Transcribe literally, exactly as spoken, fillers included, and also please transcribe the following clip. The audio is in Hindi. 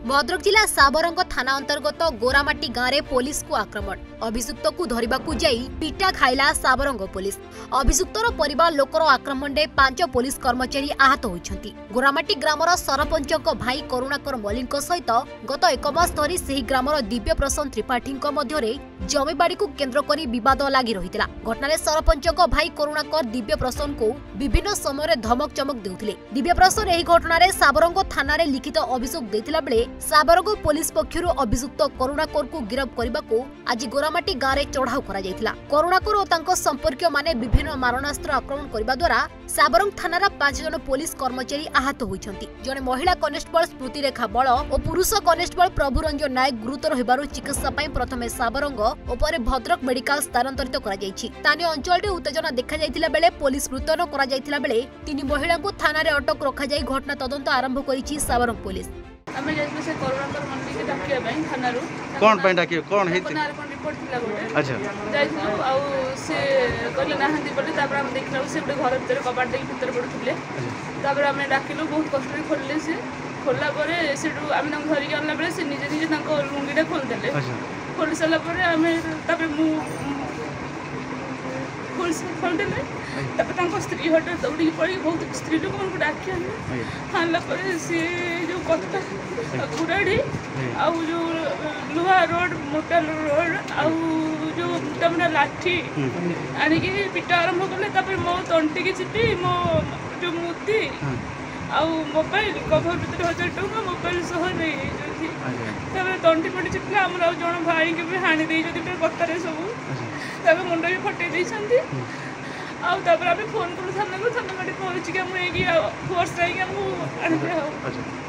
भद्रक जिला साबरंग थाना अंतर्गत गोरामाटी गाँव में पुलिस को आक्रमण अभियुक्त को धरने को जाई पिटा खाइला साबरंग पुलिस। अभियुक्तर परिवार लोकर आक्रमण में पांच पुलिस कर्मचारी आहत होइछंती। गोरामाटी ग्रामर सरपंच भाई करुणाकर मल्लिक सहित गत एक मास धरी सेही ग्रामर दिव्य प्रसन्न त्रिपाठी मध्य जमीबाड़ी को केन्द्र करी विवाद लगी रही। घटना सरपंच भाई करुणाकर दिव्य प्रसन्न को विभिन्न समय धमक चमक देउथिले। दिव्य प्रसन्न एही घटना रे साबरंग थाना रे लिखित अभियोग देथिला बेले साबरंग पुलिस पक्षरु अभियुक्त करुणाकर को गिरफ्त करने को आज गोरामाटी गाँव में चढ़ाऊ करा जायथिला। करुणाकर और तांको संपर्कीय माने विभिन्न मारणास्त्र आक्रमण करने द्वारा साबरंग थानार पांच जन पुलिस कर्मचारी आहत होइछंती। जने महिला कनेस्टेबल स्मृति रेखा बल और पुरुष कनेस्टेबल प्रभुरंजन नायक गुरुतर होबारु चिकित्सा पई प्रथमे साबरंग और परे भद्रक मेडिकल स्थानांतरित करा जायछि। स्थानीय अंचल रे उत्तेजना देखा जायथिला बेले पुलिस मुतयन करा जायथिला बेले तीन महिला को थाना रे अटक रखा जाय घटना तदंत आरंभ करिछि साबरंग पुलिस। आमे जैसे से करुणाकर मल्लिक के डाकिया पई थानारू कोन पई डाकियो कोन हेति थानार कोन रिपोर्ट थिला गोटे अच्छा जाइछु आउ से कहले नाहंती बोले तापर हम देखलौ से गोटे घर भीतर कबाट दे भीतर पडुथिले तापर हमें डाकिलु बहुत कष्ट रे खोलले से खोलला परे सेडू आमे नंग धरि के आनला बेले से निजे निजे नंको लुंगीडा खोल देले अच्छा खोल सला परे हमें तापर मु खोल खोल देले तापर तांको स्त्री हट दौड़ी पड़ी बहुत स्त्री लोक मन को डाकिया हानला परे से जो कत्ता कुराड़ी आउ जो लुहा रोड मोटा रोड आउ जो मोटा मोटा लाठी आनी की पिटा आरंभ कले तापर मो तंटी की चिपी मो जो मुदी आउ मोबाइल कवर भीतर हजार टका मोबाइल सह नहीं जथि तापर तंटी पटी चिपला हमरा जण भाई के भी हानि देई जथि पे कत्तारे सब तापर मुंडा भी फटे देई छंती आउ तापर आमे फोन करू थाना को थाना गाड़ी पहुंच के हम एगी फोर्स जाई के हम आने